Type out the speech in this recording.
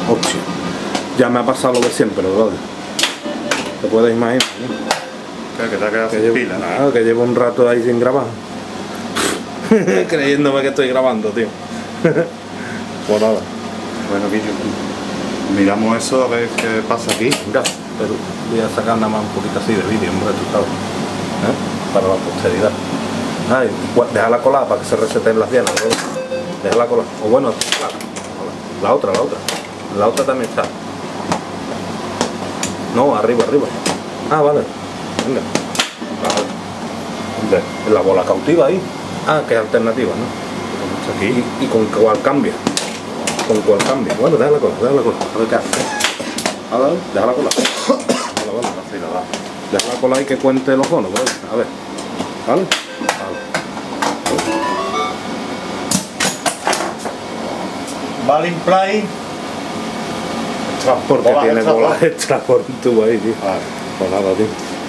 Hostia. Ya me ha pasado lo de siempre, brother. Te puedes imaginar, ¿no? Claro, que te ha quedado sin pila, ¿no? Claro, que llevo un rato ahí sin grabar. Creyéndome que estoy grabando, tío. Pues nada. Bueno, Guillo, miramos eso a ver qué pasa aquí. Mira, pero voy a sacar nada más un poquito así de vídeo, hombre, tú sabes. Para la posteridad. Ay, déjala colada para que se reseten las piernas, ¿no? Déjala colada. O bueno, la otra. La otra también está. No, arriba. Ah, vale. Venga. Vale. En la bola cautiva ahí. Ah, que es alternativa, ¿no? Aquí. ¿Y con cuál cambia? ¿Con cuál cambia? Bueno, déjala cola. A ver qué hace. Déjala cola. Déjala cola y que cuente los bonos, ¿vale? A ver. ¿Vale? Balling play. Porque tiene bolas extra por un tubo ahí, tío. Vale. Pues nada, tío.